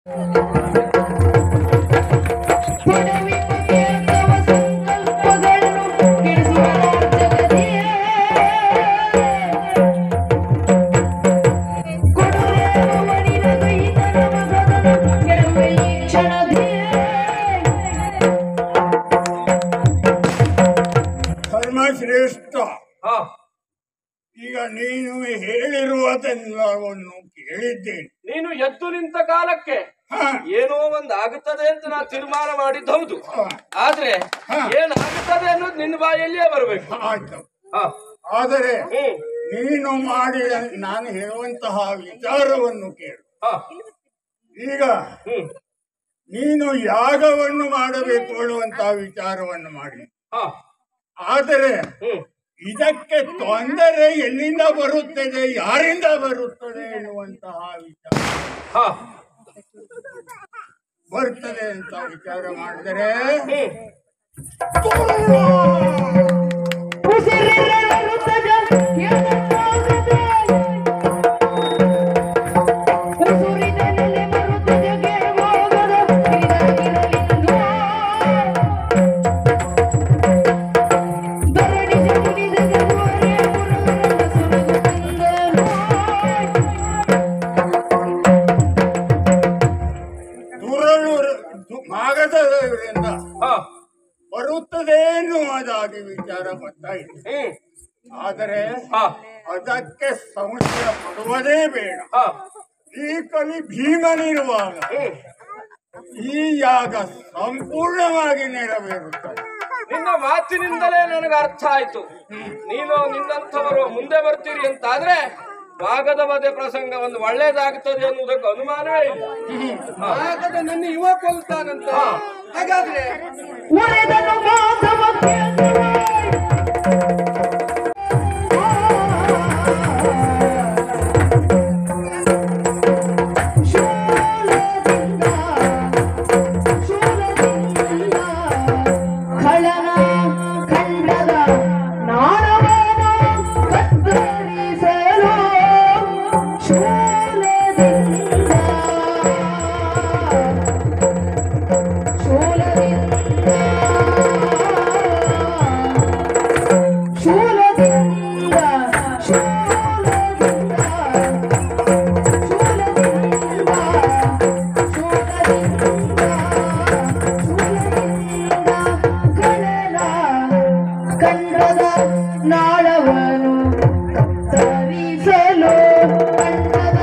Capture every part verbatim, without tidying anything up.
ಧರ್ಮಶ್ರೇಷ್ಠ, ಈಗ ನೀನು ಹೇಳಿರುವುದೆಲ್ಲವನ್ನು ಕೇಳಿದ್ದೇನೆ. ನೀನು ಎದ್ದು ನಿಂತ ಕಾಲಕ್ಕೆ ಏನೋ ಒಂದು ಆಗುತ್ತದೆ ಅಂತ ನಾ ತೀರ್ಮಾನ ಮಾಡಿದ್ದು ಹೌದು. ಆದ್ರೆ ಏನಾಗುತ್ತದೆ ಅನ್ನೋದು ನಿನ್ನ ಬಾಯಲ್ಲಿಯೇ ಬರಬೇಕು. ಆಯ್ತು. ಆದರೆ ನೀನು ಮಾಡಿದ ನಾನು ಹೇಳುವಂತಹ ವಿಚಾರವನ್ನು ಕೇಳು. ಈಗ ನೀನು ಯಾಗವನ್ನು ಮಾಡಬೇಕು ಅನ್ನುವಂತಹ ವಿಚಾರವನ್ನು ಮಾಡಿ, ಆದರೆ ಇದಕ್ಕೆ ತೊಂದರೆ ಎಲ್ಲಿಂದ ಬರುತ್ತದೆ, ಯಾರಿಂದ ಬರುತ್ತದೆ ಎನ್ನುವಂತಹ ವಿಚಾರ ಬರ್ತದೆ ಅಂತ ವಿಚಾರ ಮಾಡಿದರೆ ಮಾಗದವರಿಂದ ಬರುತ್ತದೆ ಎನ್ನುವುದಾಗಿ ವಿಚಾರ ಗೊತ್ತಾಯಿತು. ಆದರೆ ಅದಕ್ಕೆ ಸಂಶಯ ಪಡುವುದೇ ಬೇಡ. ಈ ಕಲಿ ಭೀಮನಿರುವಾಗ ಈ ಯಾಗ ಸಂಪೂರ್ಣವಾಗಿ ನೆರವೇರುತ್ತದೆ. ನಿನ್ನ ಮಾತಿನಿಂದಲೇ ನನಗೆ ಅರ್ಥ ಆಯ್ತು. ನೀನು ನಿನ್ನಂಥವರು ಮುಂದೆ ಬರ್ತೀರಿ ಅಂತಾದ್ರೆ ಭಾಗದ ವಧೆ ಪ್ರಸಂಗ ಒಂದು ಒಳ್ಳೇದಾಗ್ತದೆ ಅನ್ನುವುದಕ್ಕೆ ಅನುಮಾನವೇ ಇಲ್ಲ. ಭಾಗದ ನನ್ನ ಯುವ ಕೊಲ್ತಾನಂತ. ಹಾಗಾದ್ರೆ ನಾಳವನು ಕತ್ತರಿಸಲು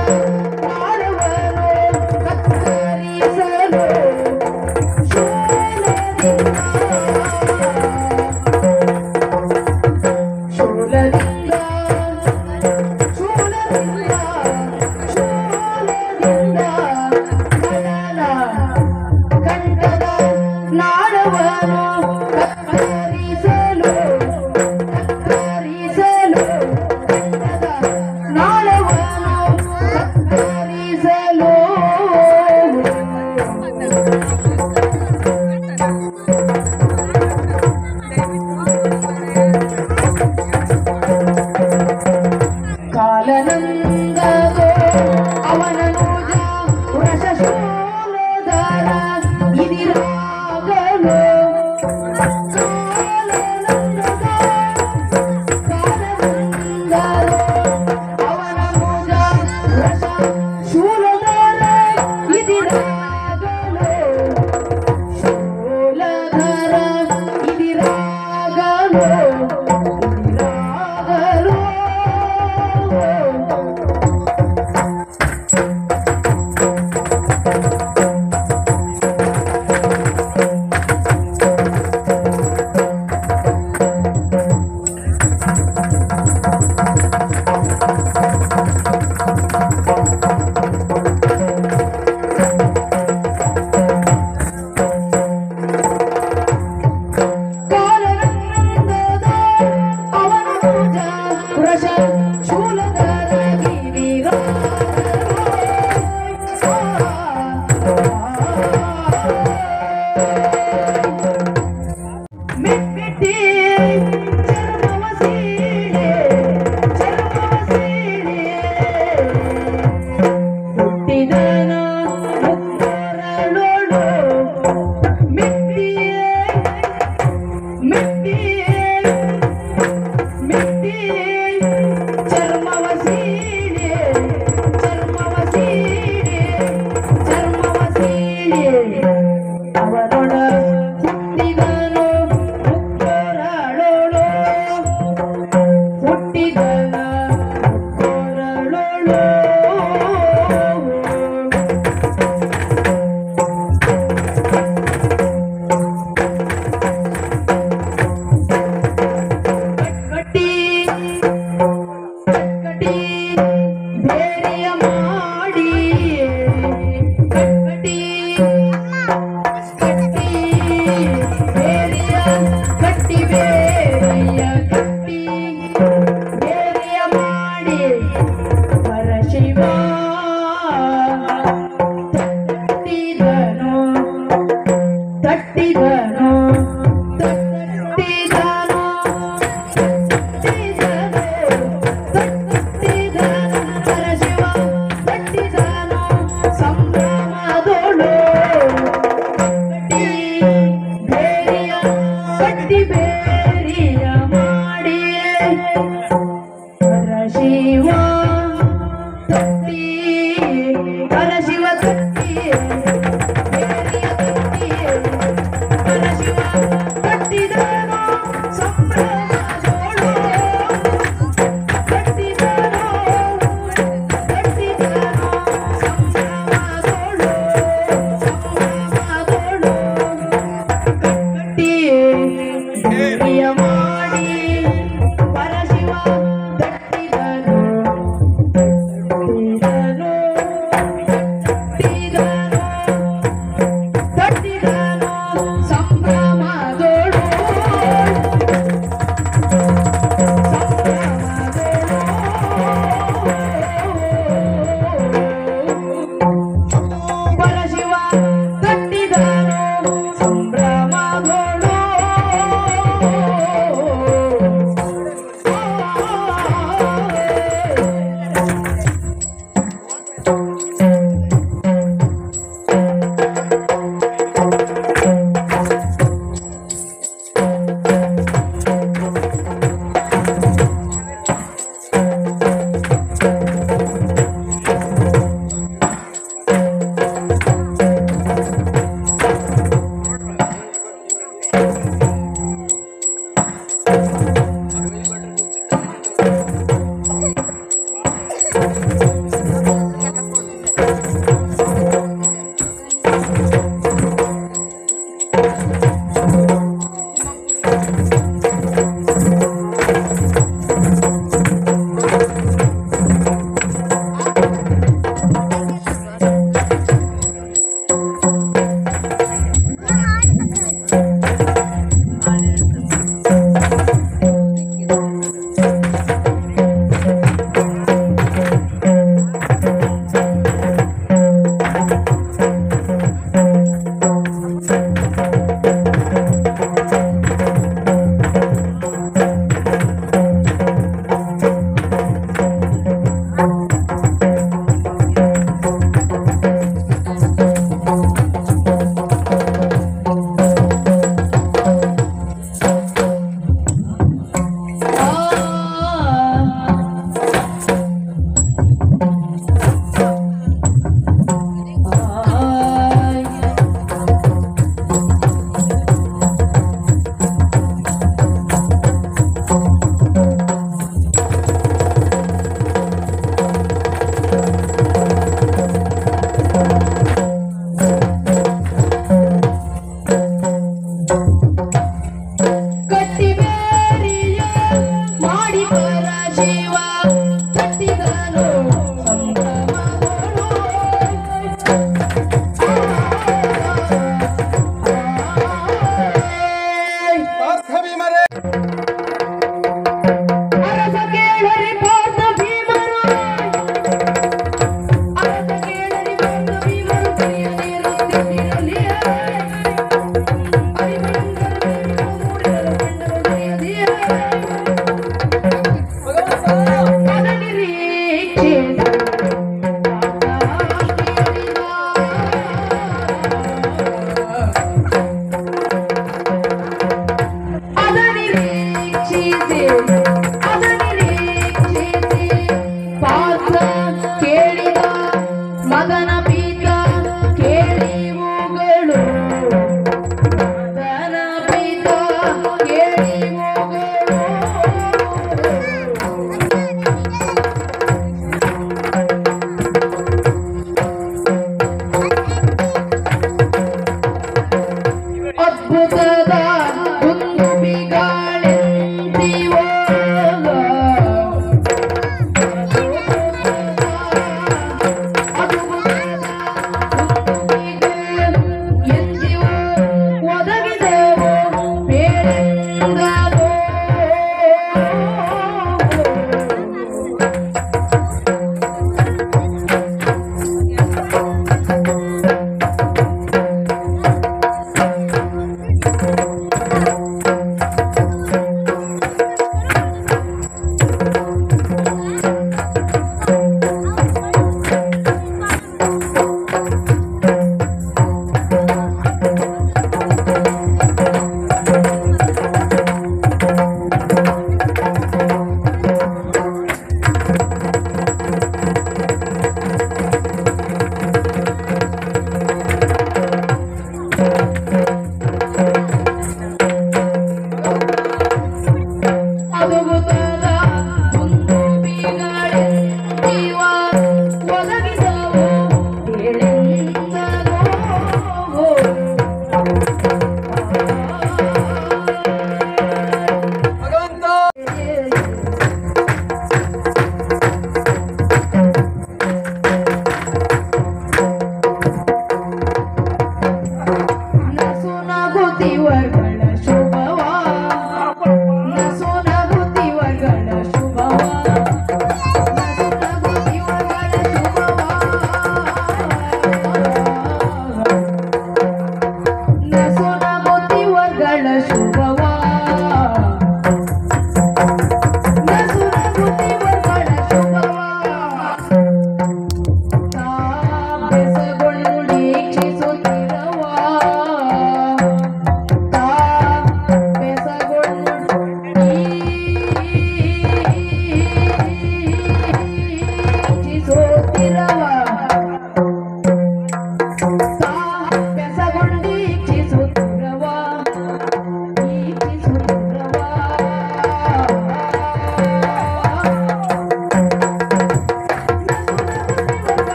ಪರಶಿವ ಕಟ್ಟಿಯೇ ಬೇರಿಯ ಕಟ್ಟಿಯೇ ಪರಶಿವ ಕಟ್ಟಿದನೋ ಸಂಭ್ರಮದೋಳು ಕಟ್ಟಿದನೋ ಕಟ್ಟಿದನೋ ಸಂಭ್ರಮದೋಳು ಸಂಭ್ರಮದೋಳು ಕಟ್ಟಿಯೇ ಬೇರಿಯ ಮಾಡಿ ಪರಶಿವ ಕಟ್ಟಿದನೋ ಕಟ್ಟಿದನೋ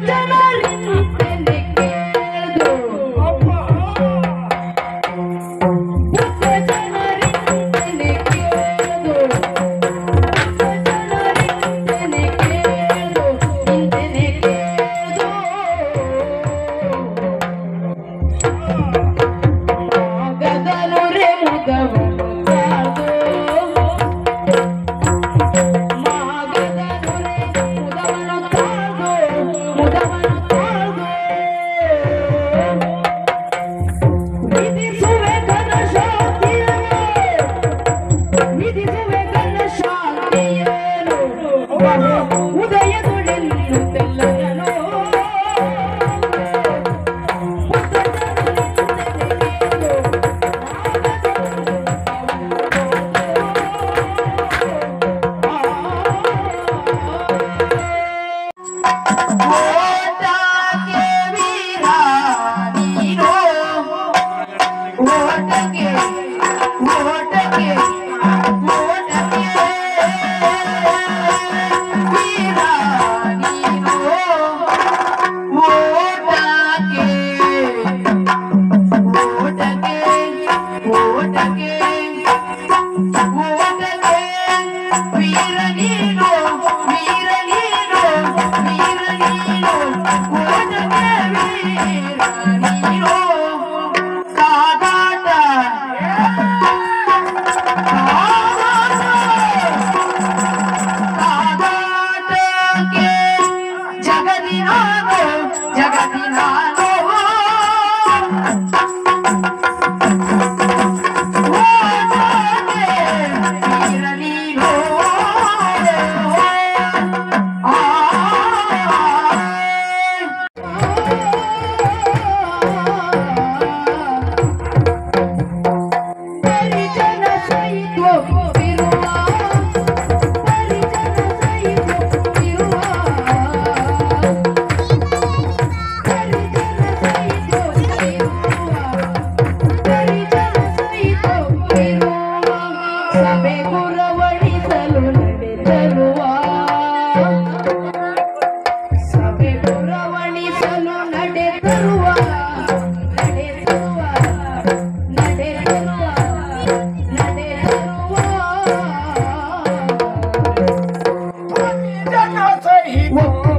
ಜನರಿಂದಲೇ ಕೇಳು ಪುಟ್ಟ ಜನರಿಂದಲೇ ಕೇಳು ಜನರಿಂದಲೇ ಕೇಳು ಇಂದಲೇ ಕೇಳು ಗಗನು ರೇ ಮುದವನು ಕಾದು ಮಾಗದನು ರೇ ಮುದವನು ಕಾದು ಮುದವನು ಕಾದು ವಿಧಿಸುವೆ ಘನ ಶಾಂತಿಯನ್ನು ವಿಧಿಸುವೆ ಘನ ಶಾಂತಿಯನ್ನು ಉದಯದೊಳೆನ್ನುತ್ತೆಲ್ಲರನು ಓಟಕ್ಕೆ ವೀರ ನೀನು ಓಟಕ್ಕೆ ಓಟಕ್ಕೆ ಓಟಕ್ಕೆ ವೀರ ನೀನು ಓಟಕ್ಕೆ ಓಟಕ್ಕೆ ಓಟಕ್ಕೆ ಓಟಕ್ಕೆ ವೀರ ನೀನು ವೀರ ನೀನು ವೀರ ನೀನು ಓಟಕ್ಕೆ ವೀರ ನೀನು ಕಾದಾಟ ಕಾದಾಟಕ್ಕೆ ಜಗದಿ ನಾನು ಜಗದಿ ನಾನು ಓಟಕ್ಕೆ ವೀರ ನೀನು ಪರಿಜನ ಸಹಿತವಿರುವ ಪರಿಜನ ಸಹಿತವಿರುವ ಪರಿಜನ ಸಹಿತವಿರುವ ಪರಿಜನ ಸಹಿತವಿರುವ ಸಭೆ ಗುರವಣಿಸಲು ನಡೆದರುವ ಸಭೆ ಗುರವಣಿಸಲು ನಡೆದರುವ ನಡೆದರುವ ನಡೆದರುವ ನಡೆದರುವ ಜನ ಸಹಿತ